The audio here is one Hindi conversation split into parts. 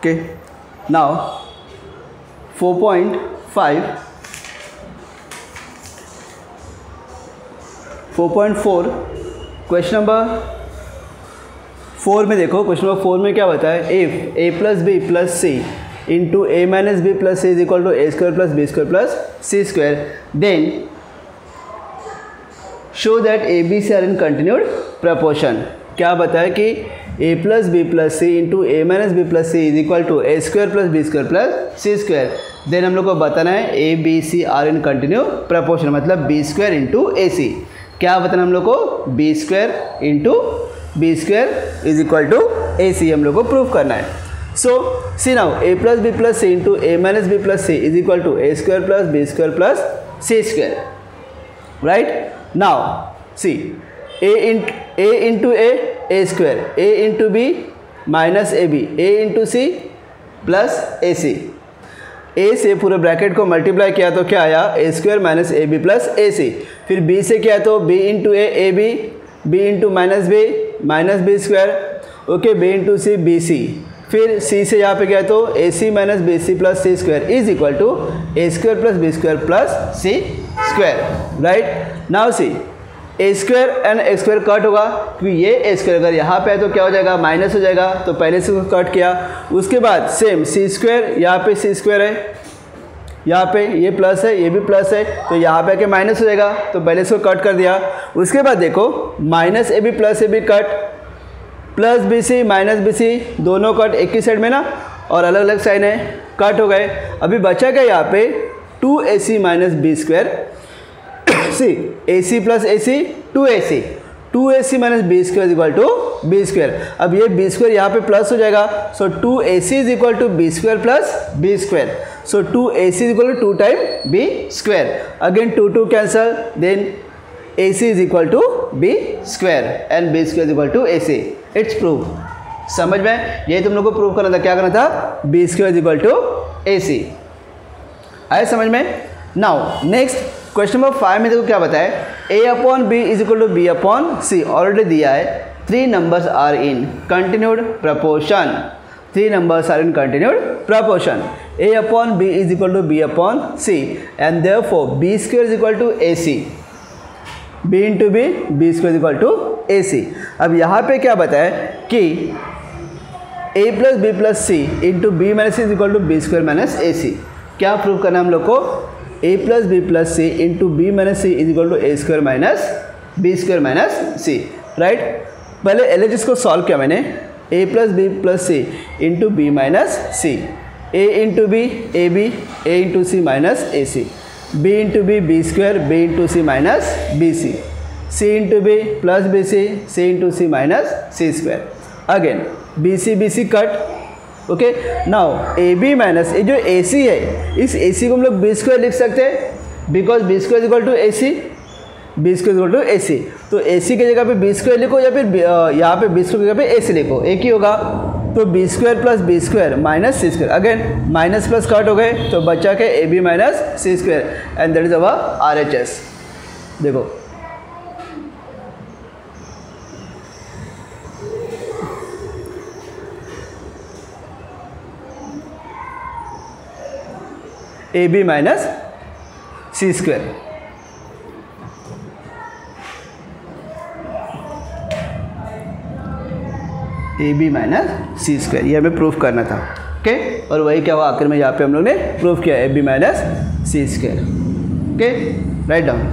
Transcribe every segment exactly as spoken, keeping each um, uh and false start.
Okay, now four point five four point four question number four में देखो, क्वेश्चन नंबर फोर में क्या बताया, if A plus B plus C into A minus B plus C is equal to A square plus B square plus C square, then show that A B C are in continued proportion. क्या बताया कि A plus B plus C into A minus B plus C is equal to A square plus B square plus C square, then हम लोग को बताना है A B C are in continue proportion, मतलब B square into A C. क्या बताना हम लोग को, B square into B square is equal to A C हम लोग को प्रूव करना है। So C now A plus B plus C into A minus B plus C is equal to A square plus B square plus C square, right. Now C A int A into A A square, A into B minus A B, A into C plus A C, A से पूरे ब्रैकेट को मल्टीप्लाई किया तो क्या आया, A square minus A B plus A C. फिर बी से किया तो B into A A B, B into minus B minus B square, okay, B into C B C. फिर सी से यहाँ पे गया तो A C minus B C plus C square is equal to A square plus B square plus C square, right. Now C A square and A square cut होगा, क्योंकि ये ए स्क्वायर अगर यहाँ पे है तो क्या हो जाएगा, माइनस हो जाएगा, तो पहले से कट किया। उसके बाद सेम सी स्क्वायर, यहाँ पे सी स्क्वायर है, यहाँ पे ये प्लस है, ये भी प्लस है, तो यहाँ पे आके माइनस हो जाएगा, तो पहले इसको कट कर दिया। उसके बाद देखो minus A B plus A B cut, plus B C minus B C दोनों कट एक ही साइड में ना, और अलग अलग साइड है, कट हो गए। अभी बचा क्या यहाँ पे, two A C minus B square, C A C plus A C two A C, two A C minus B square equal to B square. अब ये बी स्क्वायर यहाँ पे प्लस हो जाएगा, so two A C is equal to B square plus B square, so two A C is equal to two time B square, again two two cancel, then A C is equal to B square and B square is equal to A C. It's prove. समझ में, ये तुम लोग को प्रूव करना था, क्या करना था, B square is equal to A C. आए समझ में। Now next question number five में देखो क्या बताया, A upon B is equal to B upon C already दिया है, three numbers are in continued proportion, three numbers are in continued proportion, A upon B is equal to B upon C and therefore B square is equal to A C, B into B B square is equal to A C. अब यहाँ पे क्या बताया कि A plus B plus C into B minus C is equal to B square minus A C. क्या प्रूव करना है हम लोग को, A plus B plus C into B minus C is equal to A square minus B square minus C, right. पहले एल एच एस को सॉल्व किया मैंने, A plus B plus C into B minus C, A into B A B, A into C minus A C, B into B B square, B into C minus B C, C into B plus B C, C into C minus C square, again B C B C cut, okay. Now A B minus ये जो ए सी है, इस ए सी को हम लोग बी स्क्वायर लिख सकते हैं, because B square equal to A C, B square equal to A C. तो ए सी की जगह पे बी स्क्वायर लिखो या फिर यहाँ पे बी स्क्वायर की जगह पे ए सी लिखो, एक ही होगा। तो B square plus B square minus C square, again minus plus cut हो गए, तो बचा के A B minus C square and that is our R H S. देखो A B minus C square, A B minus C square, ये हमें प्रूफ करना था, ओके। और वही क्या हुआ आखिर में, यहाँ पे हम लोग ने प्रूफ किया A B minus C square, okay. Write down.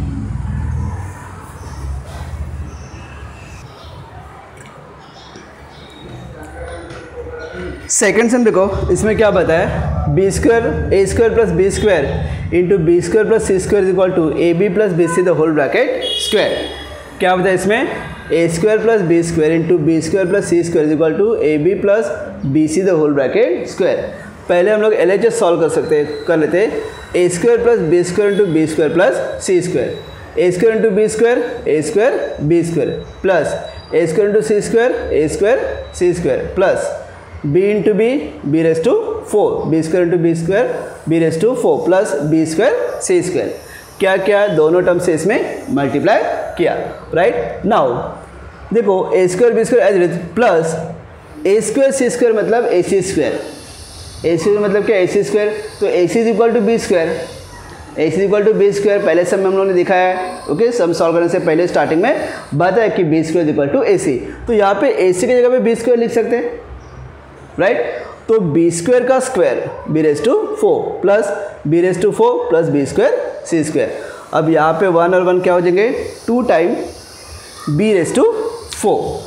Second sum देखो, इसमें क्या बताया, B square A square plus B square into B square plus C square is equal to A B plus B C the whole bracket square. क्या बताया इसमें, A square plus B square into B square plus C square is equal to A B plus B C the whole bracket square. पहले हम लोग एल एच एस सॉल्व कर सकते कर लेते, A square plus B square into B square plus C square, A square into B square A square B square plus A square into C square A square C square plus B into B B raise to four, B square into B square B raise to four plus B square C square. क्या क्या दोनों टर्म से इसमें मल्टीप्लाई किया, राइट। नाउ देखो A square B square as it is plus A square C square मतलब ए सी स्क्वायर, ए सी मतलब क्या ए सी स्क्वायर, तो A C is equal to B square, A C is equal to B square पहले सम में हम लोगों ने दिखाया है। ओके, सम सॉल्व करने से पहले स्टार्टिंग में बताया कि B square is equal to A C, तो यहाँ पे ए सी की जगह पे बी स्क्वायर लिख सकते हैं, राइट। तो बी स्क्वायर का square B raise to four plus B raise to four plus B square C square. अब यहाँ पे वन और वन क्या हो जाएंगे, two time B raise to four,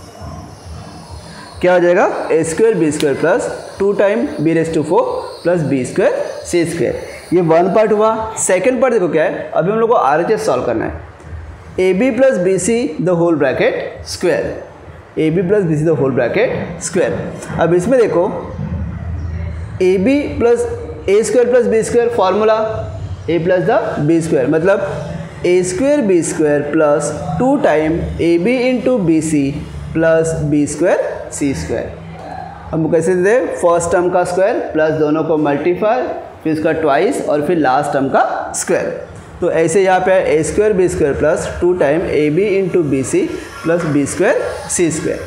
क्या हो जाएगा A square B square plus two time B raise to four plus B square C square. ये वन पार्ट हुआ। सेकंड पार्ट देखो क्या है, अभी हम लोग को आर एच एस सॉल्व करना है। A B plus B C the whole bracket square, A B plus B C the whole bracket square. अब इसमें देखो A B plus A square plus B square formula A plus the B square, मतलब A square B square plus two time A B into B C plus B square C square. हम कैसे देते, फर्स्ट टर्म का स्क्वायर प्लस दोनों को मल्टीप्लाई, फिर इसका ट्वाइस और फिर लास्ट टर्म का स्क्वायर। तो ऐसे यहाँ पे A square B square plus two time A B into B C plus B square C square,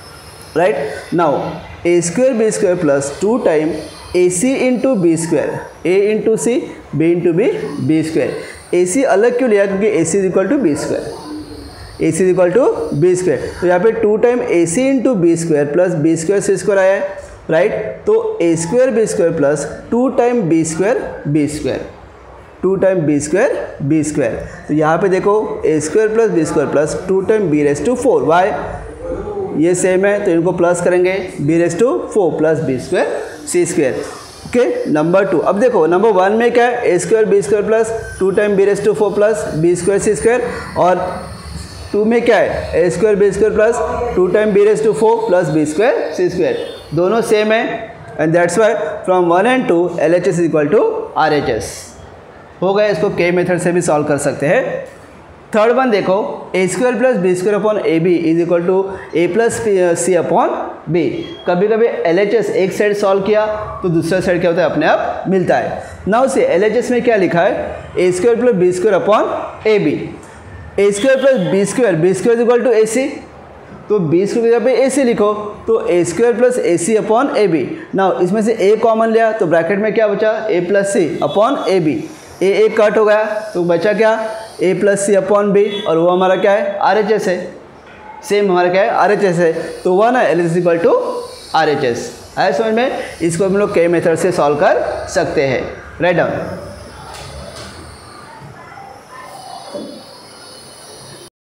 right. Now A square B square plus two time A C into B square, A into C B into B B square. A C अलग क्यों लिया, क्योंकि A C is equal to B square, A C is equal to B square. तो यहाँ पे two time A C into B square plus B square C square आया है, राइट। तो A square B square plus two time B square B square, two time B square B square. तो यहाँ पे देखो A square plus B square plus two time B raise to four, why ये सेम है तो इनको प्लस करेंगे, B raise to four plus B square C square. Okay, number two. अब देखो नंबर वन में क्या है, A square B square plus two time B raise to four plus B square C square, और टू में क्या है, A square B square plus two time B raise to four plus B square C square, दोनों सेम है। And that's why from one and two L H S is equal to R H S हो गया। इसको के मेथड से भी सॉल्व कर सकते हैं। थर्ड वन देखो, A square plus B square upon A B is equal to A plus C upon B. कभी कभी एल एच एस एक साइड सॉल्व किया तो दूसरा साइड क्या होता है, अपने आप मिलता है। नाउ से एल एच एस में क्या लिखा है, A square plus B square upon A B, A square plus B square, B square is equal to A C, तो बी स्क्वायर की जगह पे ए सी लिखो, तो A square plus A C upon A B. Now इसमें से ए कॉमन लिया तो ब्रैकेट में क्या बचा, A plus C upon A B, A A cut हो गया तो बचा क्या, A plus C upon B, और वो हमारा क्या है, आर एच एस है। सेम हमारा क्या है, आर एच एस है, तो वन है L is equal to R H S. आया समझ में, इसको हम लोग के मेथड से सॉल्व कर सकते हैं। Write down.